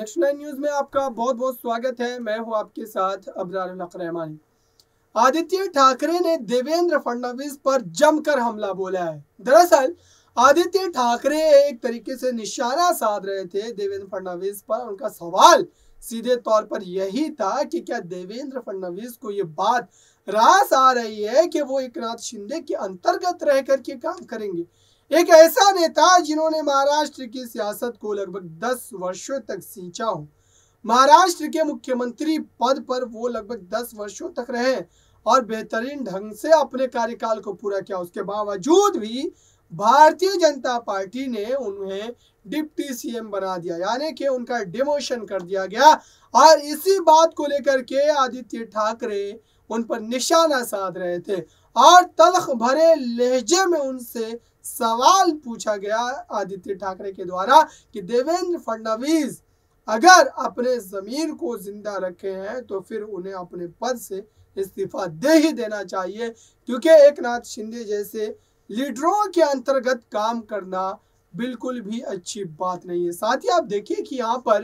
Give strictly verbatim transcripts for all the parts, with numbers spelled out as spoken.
Next nine news में आपका बहुत बहुत स्वागत है। मैं हूं आपके साथ अब्रारुल हक रहमानी। आदित्य ठाकरे ने देवेंद्र फडणवीस पर जमकर हमला बोला है। दरअसल आदित्य ठाकरे एक तरीके से निशाना साध रहे थे देवेंद्र फडणवीस पर। उनका सवाल सीधे तौर पर यही था कि क्या देवेंद्र फडणवीस को ये बात रास आ रही है कि वो एकनाथ शिंदे के अंतर्गत रह करके काम करेंगे। एक ऐसा नेता जिन्होंने महाराष्ट्र की सियासत को लगभग दस वर्षों तक सींचा हो। महाराष्ट्र के मुख्यमंत्री पद पर वो लगभग दस वर्षों तक रहे और बेहतरीन ढंग से अपने कार्यकाल को पूरा किया। उसके बावजूद भी भारतीय जनता पार्टी ने उन्हें डिप्टी सीएम बना दिया, यानी कि उनका डिमोशन कर दिया गया। और इसी बात को लेकर के आदित्य ठाकरे उन पर निशाना साध रहे थे और तल्ख भरे लहजे में उनसे सवाल पूछा गया आदित्य ठाकरे के द्वारा कि देवेंद्र फडणवीस अगर अपने जमीर को जिंदा रखे हैं तो फिर उन्हें अपने पद से इस्तीफा दे ही देना चाहिए, क्योंकि एकनाथ शिंदे जैसे लीडरों के अंतर्गत काम करना बिल्कुल भी अच्छी बात नहीं है। साथ ही आप देखिए कि यहाँ पर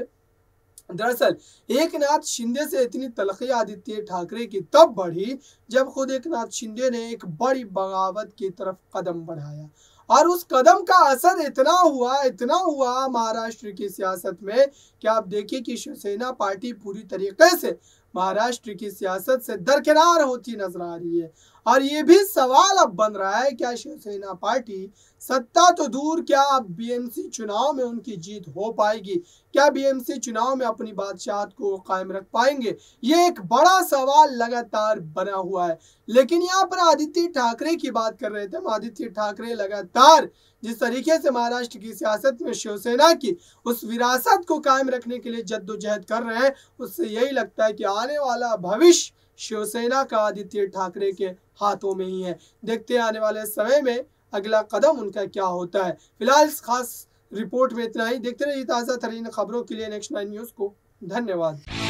दरअसल एकनाथ शिंदे से इतनी तलखी आदित्य ठाकरे की तब बढ़ी जब खुद एकनाथ शिंदे ने एक बड़ी बगावत की तरफ कदम बढ़ाया और उस कदम का असर इतना हुआ इतना हुआ महाराष्ट्र की सियासत में कि आप देखिए कि शिवसेना पार्टी पूरी तरीके से महाराष्ट्र की सियासत से दरकिनार होती नजर आ रही है। और ये भी सवाल अब बन रहा है, क्या शिवसेना पार्टी सत्ता तो दूर, क्या अब बीएमसी चुनाव में उनकी जीत हो पाएगी? क्या बीएमसी चुनाव में अपनी बादशाहत को कायम रख पाएंगे? ये एक बड़ा सवाल लगातार बना हुआ है। लेकिन यहाँ पर आदित्य ठाकरे की बात कर रहे थे। आदित्य ठाकरे लगातार जिस तरीके से महाराष्ट्र की सियासत में शिवसेना की उस विरासत को कायम रखने के लिए जद्दोजहद कर रहे हैं, उससे यही लगता है कि आने वाला भविष्य शिवसेना का आदित्य ठाकरे के हाथों में ही है। देखते हैं आने वाले समय में अगला कदम उनका क्या होता है। फिलहाल इस खास रिपोर्ट में इतना ही। देखते रहिए ताज़ा तरीन खबरों के लिए नेक्स्ट नाइन न्यूज़ को। धन्यवाद।